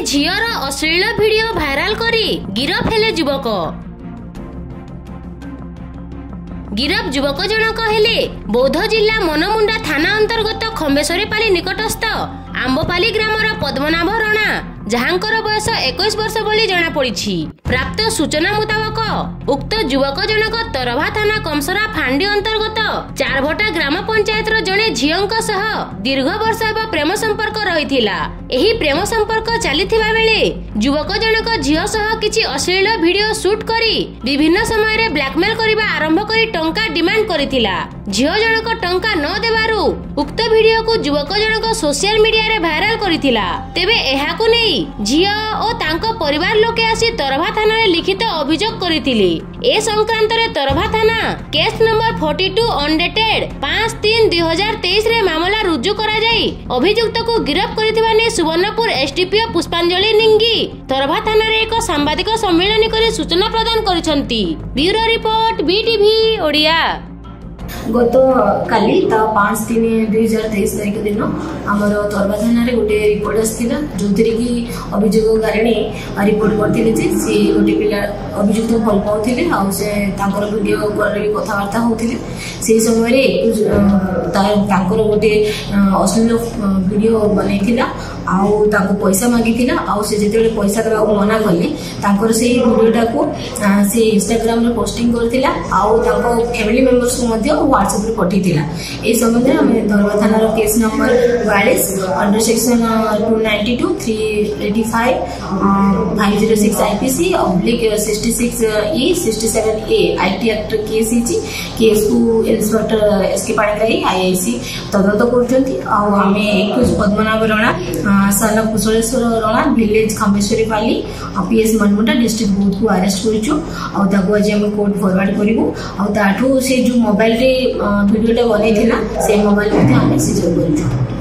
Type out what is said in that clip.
झीर अश्लील video viral करी गिरफ हेले युवक। गिरफ युवक जनक हेले बौद्ध जिला मनमुंडा थाना अंतर्गत खम्बेश्वरीपाली निकटस्थ आंबपाली ग्रामर पद्मनाभ रणा, जहांकर बयस 21 वर्ष बोली जना पड़ी। प्राप्त सूचना मुताबक उक्त युवक जनक तरभा थाना कमसरा फांडी अंतर्गत चारभटा ग्राम पंचायत जड़े झीओं सह दीर्घ वर्ष एवं प्रेम संपर्क रहिथिला। एही प्रेम संपर्क चलीथिबा बेले युवक जनक झीओ सह किछि अश्लील वीडियो शूट करी विभिन्न समय रे ब्लैकमेल करिबा आरंभ करी टंका डिमांड करिथिला। झीओ जनक टंका न देबारु उक्त वीडियो को युवक जनक सोशल मीडिया रे वायरल करिथिला। तेबे एहाकु नै झीओ और तांको परिवार लोके आसी तरभा थाना रे लिखित अभियोग करिथिले। ए संक्रांत रे तरभा थाना केस नंबर 42 अनडेटेड 5/3/2023 रे मामला रुजु करा जाई अभियुक्त को गिरफ्त करिथिबा ने सुवर्णपुर एसडीपीओ पुष्पांजलि निंगी तरभा थाना रे एक सांबादिक सम्मेलन करी सूचना प्रदान करिसंती। Bureau report BTV Odia. गत काली 5/3/2023 तारिख दिन आमर तरभा थाना रे गोटे रिपोर्ट आसला जो कि अभियोगकारिणी रिपोर्ट करते सी गोटे पिला अभियुक्त भल पाते वीडियो कॉल कथबार्ता होते से समय गोटे अश्लील वीडियो बनई पैसा मागी से पैसा देवा मना कले से वीडियोटा को से इंस्टाग्राम रे पोस्टिंग करथिला फैमिली मेंबर्स को व्हाट्सएप रे पठेइथिला। ए संबंध में हमें तरभा थाना case number 42 under section 292 385 506 IPC /66E 67A IT act case हिची। केस को इंस्पेक्टर एसके पाणिग्राही आईआईसी तदंत करछंती। आमे 21 Padmanabh Rana son Kusaleswar Rana village Khambeswaripali PS Manmunda district board को अरेस्ट करिछु। आज हम कोर्ट फॉरवर्ड करिवु। से जो मोबाइल रे वीडियोटा बनई से मोबाइल सीजर कर।